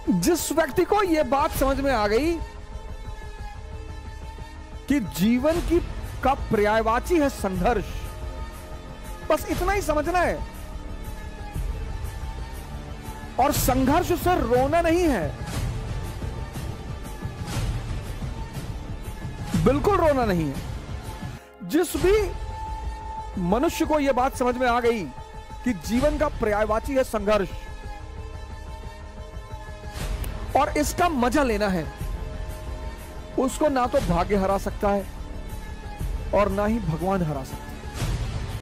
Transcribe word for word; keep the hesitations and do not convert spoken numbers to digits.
जिस व्यक्ति को यह बात समझ में आ गई कि जीवन की का पर्यायवाची है संघर्ष, बस इतना ही समझना है। और संघर्ष से रोना नहीं है, बिल्कुल रोना नहीं है। जिस भी मनुष्य को यह बात समझ में आ गई कि जीवन का पर्यायवाची है संघर्ष और इसका मजा लेना है, उसको ना तो भाग्य हरा सकता है और ना ही भगवान हरा सकता है।